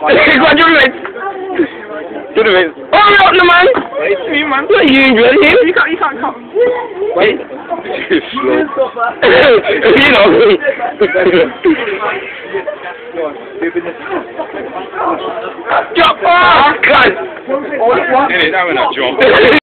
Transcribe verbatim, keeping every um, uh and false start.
Go on, do the bit. Do the bit. Oh, no, no, man. It's me, man. What are you doing here? You can't, you can't come. Wait. Slow. You know. Jump! Oh, God. That went a jump.